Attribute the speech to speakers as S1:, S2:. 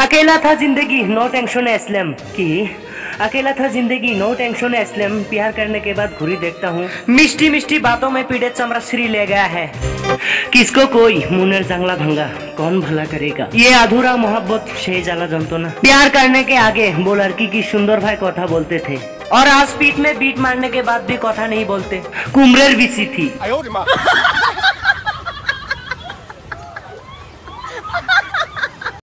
S1: अकेला था जिंदगी नो टेंशन एस्लम की अकेला था जिंदगी नो टेंशन एस्लम। प्यार करने के बाद घुरी देखता हूँ, मिष्टी मिष्टी बातों में पीड़ित चमड़ा श्री ले गया है। किसको कोई मुनर जंगला भंगा कौन भला करेगा, ये अधूरा मोहब्बत से जाला जमतो ना। प्यार करने के आगे वो लड़की की सुंदर भाई कथा बोलते थे, और आज पीठ में बीट मारने के बाद भी कथा नहीं बोलते। कुमरेर बीसी थी।